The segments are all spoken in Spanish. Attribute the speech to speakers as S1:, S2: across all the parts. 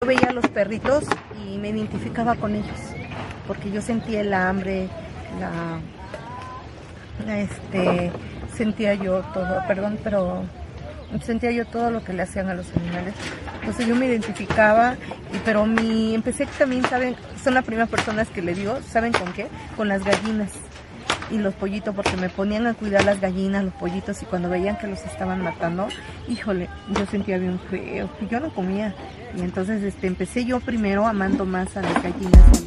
S1: Veía a los perritos y me identificaba con ellos, porque yo sentía el hambre, sentía yo todo, sentía yo todo lo que le hacían a los animales. Entonces yo me identificaba, pero empecé también, ¿saben? Son las primeras personas que le digo, ¿saben con qué? Con las gallinas y los pollitos, porque me ponían a cuidar las gallinas, los pollitos, y cuando veían que los estaban matando, híjole, yo sentía bien feo, y yo no comía. Y entonces empecé yo primero amando más a las gallinas.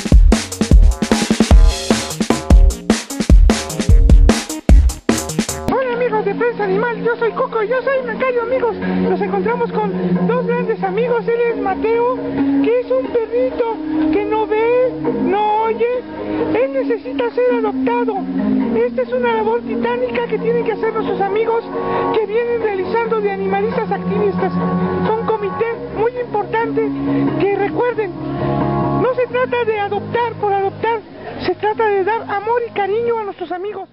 S2: De Prensa Animal, yo soy Coco y yo soy Macario, amigos. Nos encontramos con dos grandes amigos. Él es Mateo, que es un perrito que no ve, no oye. Él necesita ser adoptado. Esta es una labor titánica que tienen que hacer nuestros amigos que vienen realizando de animalistas activistas. Son comités muy importantes que recuerden, no se trata de adoptar por adoptar, se trata de dar amor y cariño a nuestros amigos.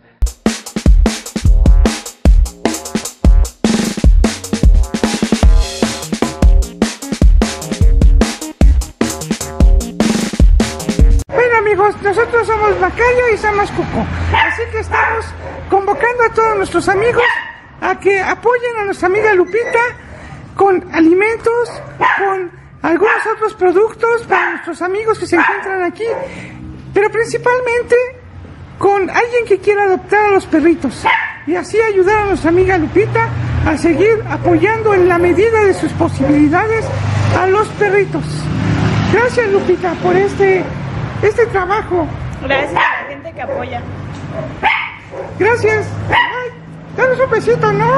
S2: Amigos, nosotros somos Macario y somos Cuco, así que estamos convocando a todos nuestros amigos a que apoyen a nuestra amiga Lupita con alimentos, con algunos otros productos para nuestros amigos que se encuentran aquí, pero principalmente con alguien que quiera adoptar a los perritos y así ayudar a nuestra amiga Lupita a seguir apoyando en la medida de sus posibilidades a los perritos. Gracias, Lupita, por este trabajo.
S3: Gracias a la gente que apoya.
S2: Gracias. Ay, danos un besito, ¿no?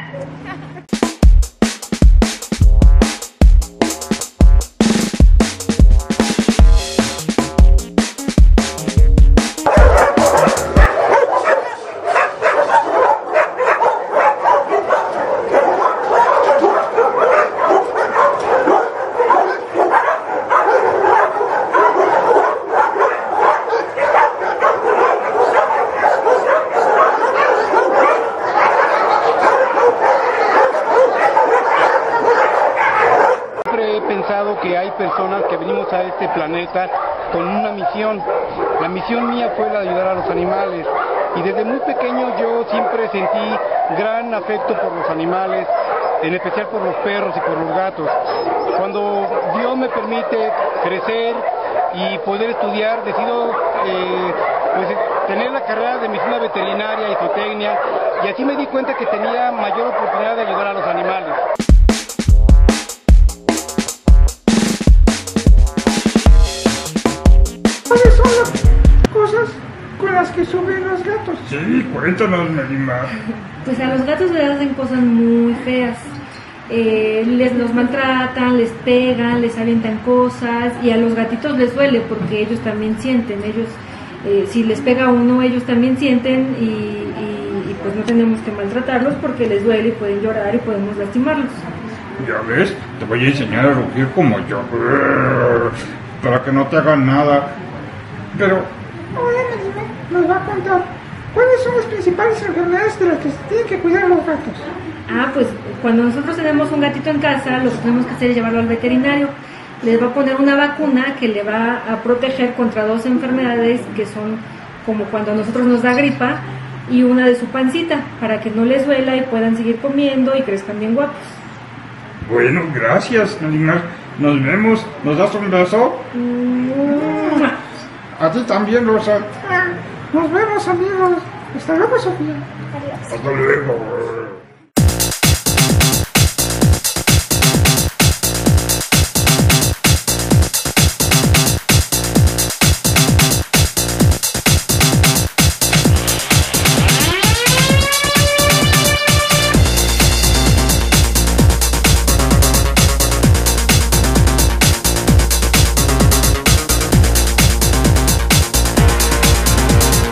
S4: Que hay personas que venimos a este planeta con una misión. La misión mía fue la de ayudar a los animales y desde muy pequeño yo siempre sentí gran afecto por los animales, en especial por los perros y por los gatos. Cuando Dios me permite crecer y poder estudiar, decido tener la carrera de medicina veterinaria y zootecnia, y así me di cuenta que tenía mayor oportunidad de ayudar a los animales.
S2: ¿Cuáles son las cosas con las que sufren los gatos?
S5: Sí, cuéntanos, Melima.
S6: Pues a los gatos les hacen cosas muy feas. Los maltratan, les pegan, les avientan cosas, y a los gatitos les duele porque ellos también sienten. Ellos, si les pega uno, ellos también sienten y pues no tenemos que maltratarlos porque les duele y pueden llorar y podemos lastimarlos.
S5: Ya ves, te voy a enseñar a rugir como yo, para que no te hagan nada.
S2: Pero ahora Melima nos va a contar cuáles son las principales enfermedades de las que se tienen que cuidar los gatos.
S6: Pues cuando nosotros tenemos un gatito en casa, lo que tenemos que hacer es llevarlo al veterinario. Les va a poner una vacuna que le va a proteger contra dos enfermedades que son como cuando a nosotros nos da gripa, y una de su pancita, para que no les duela y puedan seguir comiendo y crezcan bien guapos.
S5: Bueno, gracias, Melima. Nos vemos. ¿Nos das un beso? A ti también, Rosa.
S2: Nos vemos, amigos. Hasta luego, Sofía.
S5: Hasta luego.